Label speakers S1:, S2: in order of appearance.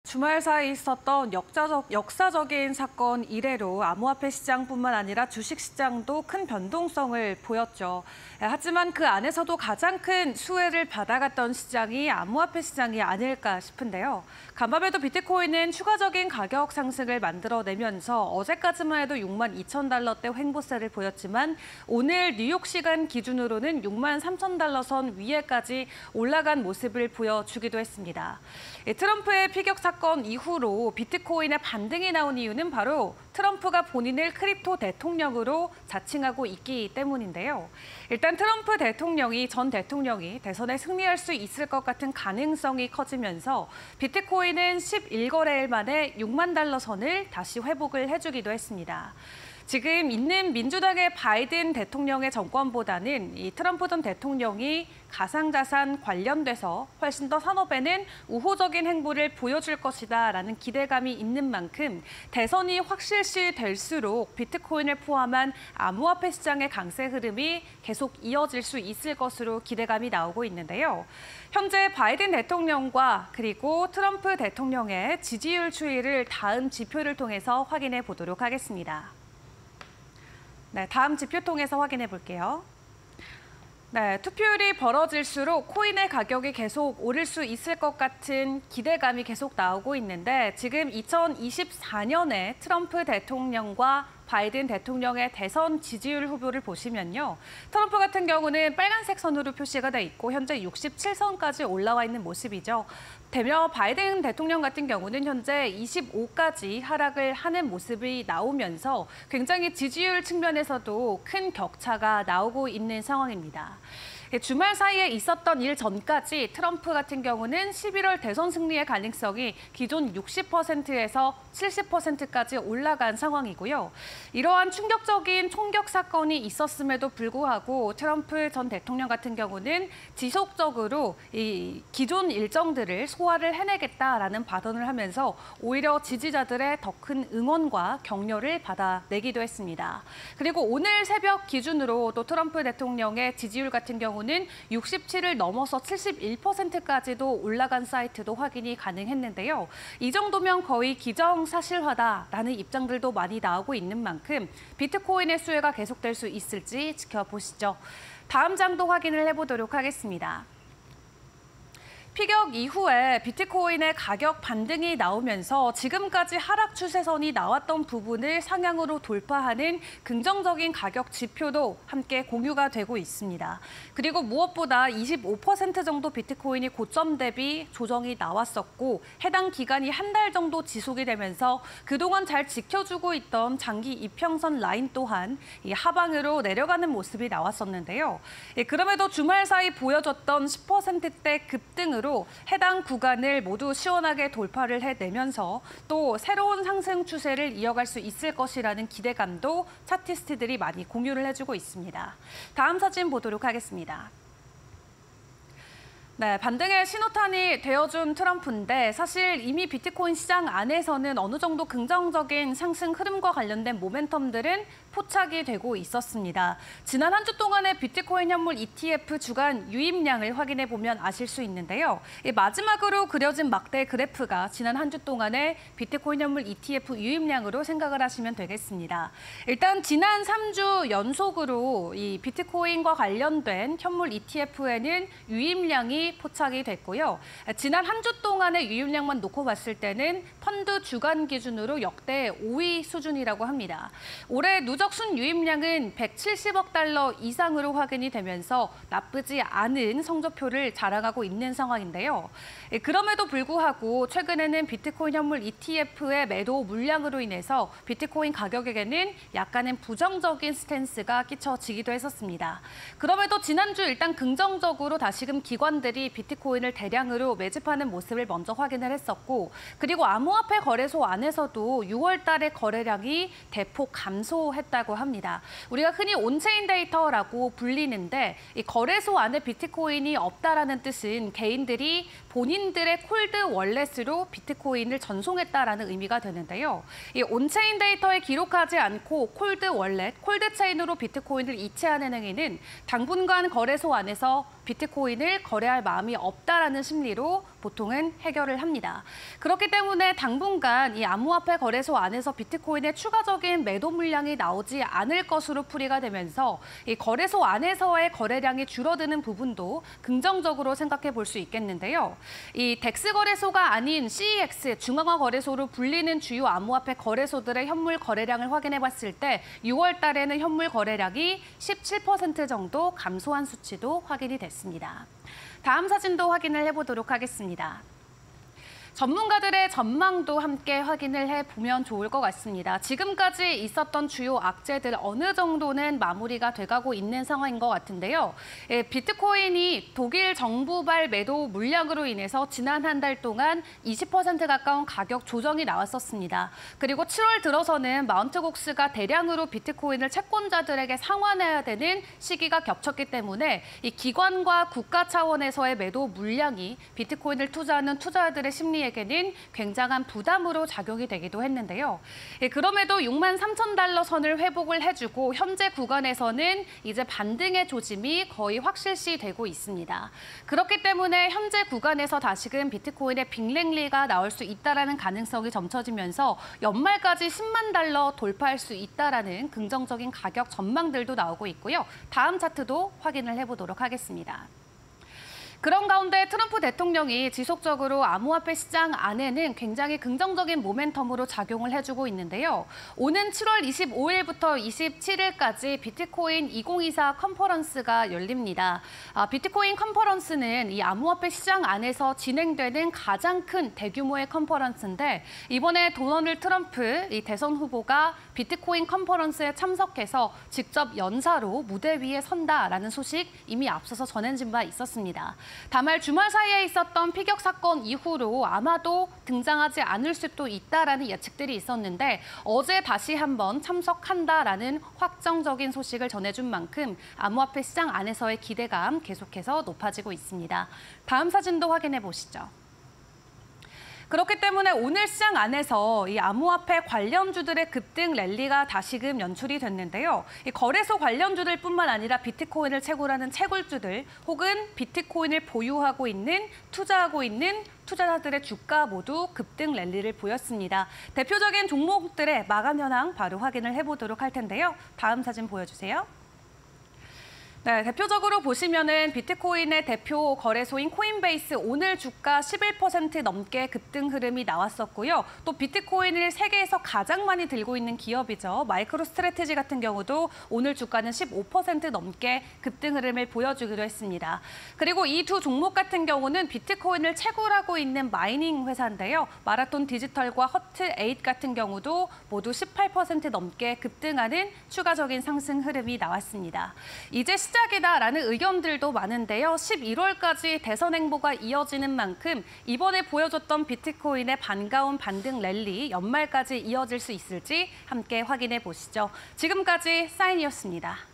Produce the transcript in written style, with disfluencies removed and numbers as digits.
S1: 주말 사이 있었던 역사적인 사건 이래로 암호화폐 시장뿐만 아니라 주식시장도 큰 변동성을 보였죠. 하지만 그 안에서도 가장 큰 수혜를 받아갔던 시장이 암호화폐 시장이 아닐까 싶은데요. 간밤에도 비트코인은 추가적인 가격 상승을 만들어내면서 어제까지만 해도 62,000달러대 횡보세를 보였지만 오늘 뉴욕 시간 기준으로는 63,000달러 선 위에까지 올라간 모습을 보여주기도 했습니다. 트럼프의 피격 사건 이후로 비트코인의 반등이 나온 이유는 바로 트럼프가 본인을 크립토 대통령으로 자칭하고 있기 때문인데요. 일단 트럼프 전 대통령이 대선에 승리할 수 있을 것 같은 가능성이 커지면서 비트코인은 11거래일 만에 6만 달러 선을 다시 회복을 해주기도 했습니다. 지금 있는 민주당의 바이든 대통령의 정권보다는 이 트럼프 전 대통령이 가상자산 관련돼서 훨씬 더 산업에는 우호적인 행보를 보여줄 것이다라는 기대감이 있는 만큼 대선이 확실시 될수록 비트코인을 포함한 암호화폐 시장의 강세 흐름이 계속 이어질 수 있을 것으로 기대감이 나오고 있는데요. 현재 바이든 대통령과 그리고 트럼프 대통령의 지지율 추이를 다음 지표를 통해서 확인해 보도록 하겠습니다. 네, 다음 지표 통해서 확인해 볼게요. 네, 투표율이 벌어질수록 코인의 가격이 계속 오를 수 있을 것 같은 기대감이 계속 나오고 있는데 지금 2024년에 트럼프 대통령과 바이든 대통령의 대선 지지율 후보를 보시면요. 트럼프 같은 경우는 빨간색 선으로 표시가 돼 있고 현재 67선까지 올라와 있는 모습이죠. 되며 바이든 대통령 같은 경우는 현재 25까지 하락을 하는 모습이 나오면서 굉장히 지지율 측면에서도 큰 격차가 나오고 있는 상황입니다. 주말 사이에 있었던 일 전까지 트럼프 같은 경우는 11월 대선 승리의 가능성이 기존 60%에서 70%까지 올라간 상황이고요. 이러한 충격적인 총격 사건이 있었음에도 불구하고 트럼프 전 대통령 같은 경우는 지속적으로 이 기존 일정들을 소화를 해내겠다라는 발언을 하면서 오히려 지지자들의 더 큰 응원과 격려를 받아내기도 했습니다. 그리고 오늘 새벽 기준으로 또 트럼프 대통령의 지지율 같은 경우는 67을 넘어서 71%까지도 올라간 사이트도 확인이 가능했는데요. 이 정도면 거의 기정사실화다라는 입장들도 많이 나오고 있는 만큼 비트코인의 수혜가 계속될 수 있을지 지켜보시죠. 다음 장도 확인을 해보도록 하겠습니다. 피격 이후에 비트코인의 가격 반등이 나오면서 지금까지 하락 추세선이 나왔던 부분을 상향으로 돌파하는 긍정적인 가격 지표도 함께 공유가 되고 있습니다. 그리고 무엇보다 25% 정도 비트코인이 고점 대비 조정이 나왔었고 해당 기간이 한 달 정도 지속이 되면서 그동안 잘 지켜주고 있던 장기 이평선 라인 또한 이 하방으로 내려가는 모습이 나왔었는데요. 그럼에도 주말 사이 보여줬던 10%대 급등으로 해당 구간을 모두 시원하게 돌파를 해내면서 또 새로운 상승 추세를 이어갈 수 있을 것이라는 기대감도 차티스트들이 많이 공유를 해주고 있습니다. 다음 사진 보도록 하겠습니다. 네, 반등의 신호탄이 되어준 트럼프인데 사실 이미 비트코인 시장 안에서는 어느 정도 긍정적인 상승 흐름과 관련된 모멘텀들은 포착이 되고 있었습니다. 지난 한 주 동안의 비트코인 현물 ETF 주간 유입량을 확인해 보면 아실 수 있는데요. 마지막으로 그려진 막대 그래프가 지난 한 주 동안의 비트코인 현물 ETF 유입량으로 생각을 하시면 되겠습니다. 일단 지난 3주 연속으로 이 비트코인과 관련된 현물 ETF에는 유입량이 포착이 됐고요. 지난 한 주 동안의 유입량만 놓고 봤을 때는 펀드 주간 기준으로 역대 5위 수준이라고 합니다. 올해 누적 순유입량은 170억 달러 이상으로 확인이 되면서 나쁘지 않은 성적표를 자랑하고 있는 상황인데요. 그럼에도 불구하고 최근에는 비트코인 현물 ETF의 매도 물량으로 인해서 비트코인 가격에게는 약간은 부정적인 스탠스가 끼쳐지기도 했었습니다. 그럼에도 지난주 일단 긍정적으로 다시금 기관들이 비트코인을 대량으로 매집하는 모습을 먼저 확인을 했었고 그리고 암호화폐 거래소 안에서도 6월 달의 거래량이 대폭 감소했던 보였다고 합니다. 우리가 흔히 온체인 데이터라고 불리는데 이 거래소 안에 비트코인이 없다라는 뜻은 개인들이 본인들의 콜드 월렛으로 비트코인을 전송했다라는 의미가 되는데요. 이 온체인 데이터에 기록하지 않고 콜드 월렛, 콜드 체인으로 비트코인을 이체하는 행위는 당분간 거래소 안에서 비트코인을 거래할 마음이 없다라는 심리로 보통은 해결을 합니다. 그렇기 때문에 당분간 이 암호화폐 거래소 안에서 비트코인의 추가적인 매도 물량이 나오지 않을 것으로 풀이가 되면서 이 거래소 안에서의 거래량이 줄어드는 부분도 긍정적으로 생각해 볼 수 있겠는데요. 이 덱스 거래소가 아닌 CEX, 중앙화 거래소로 불리는 주요 암호화폐 거래소들의 현물 거래량을 확인해 봤을 때 6월 달에는 현물 거래량이 17% 정도 감소한 수치도 확인이 됐습니다. 다음 사진도 확인을 해보도록 하겠습니다. 전문가들의 전망도 함께 확인을 해보면 좋을 것 같습니다. 지금까지 있었던 주요 악재들 어느 정도는 마무리가 돼가고 있는 상황인 것 같은데요. 비트코인이 독일 정부발 매도 물량으로 인해서 지난 한 달 동안 20% 가까운 가격 조정이 나왔었습니다. 그리고 7월 들어서는 마운트 곡스가 대량으로 비트코인을 채권자들에게 상환해야 되는 시기가 겹쳤기 때문에 이 기관과 국가 차원에서의 매도 물량이 비트코인을 투자하는 투자자들의 심리에게는 굉장한 부담으로 작용이 되기도 했는데요. 그럼에도 63,000달러 선을 회복을 해주고 현재 구간에서는 이제 반등의 조짐이 거의 확실시되고 있습니다. 그렇기 때문에 현재 구간에서 다시금 비트코인의 빅랠리가 나올 수 있다는 가능성이 점쳐지면서 연말까지 10만 달러 돌파할 수 있다는 긍정적인 가격 전망들도 나오고 있고요. 다음 차트도 확인을 해보도록 하겠습니다. 그런 가운데 트럼프 대통령이 지속적으로 암호화폐 시장 안에는 굉장히 긍정적인 모멘텀으로 작용을 해주고 있는데요. 오는 7월 25일부터 27일까지 비트코인 2024 컨퍼런스가 열립니다. 비트코인 컨퍼런스는 이 암호화폐 시장 안에서 진행되는 가장 큰 대규모의 컨퍼런스인데 이번에 도널드 트럼프 이 대선 후보가 비트코인 컨퍼런스에 참석해서 직접 연사로 무대 위에 선다라는 소식 이미 앞서서 전해진 바 있었습니다. 다만 주말 사이에 있었던 피격 사건 이후로 아마도 등장하지 않을 수도 있다라는 예측들이 있었는데 어제 다시 한번 참석한다라는 확정적인 소식을 전해준 만큼 암호화폐 시장 안에서의 기대감 계속해서 높아지고 있습니다. 다음 사진도 확인해 보시죠. 그렇기 때문에 오늘 시장 안에서 이 암호화폐 관련주들의 급등 랠리가 다시금 연출이 됐는데요. 이 거래소 관련주들뿐만 아니라 비트코인을 채굴하는 채굴주들 혹은 비트코인을 보유하고 있는, 투자하고 있는 투자자들의 주가 모두 급등 랠리를 보였습니다. 대표적인 종목들의 마감 현황 바로 확인을 해보도록 할 텐데요. 다음 사진 보여주세요. 네, 대표적으로 보시면은 비트코인의 대표 거래소인 코인베이스 오늘 주가 11% 넘게 급등 흐름이 나왔었고요. 또 비트코인을 세계에서 가장 많이 들고 있는 기업이죠. 마이크로 스트래티지 같은 경우도 오늘 주가는 15% 넘게 급등 흐름을 보여주기도 했습니다. 그리고 이 두 종목 같은 경우는 비트코인을 채굴하고 있는 마이닝 회사인데요. 마라톤 디지털과 허트8 같은 경우도 모두 18% 넘게 급등하는 추가적인 상승 흐름이 나왔습니다. 이제 시작이다라는 의견들도 많은데요. 11월까지 대선 행보가 이어지는 만큼 이번에 보여줬던 비트코인의 반가운 반등 랠리 연말까지 이어질 수 있을지 함께 확인해 보시죠. 지금까지 사인이었습니다.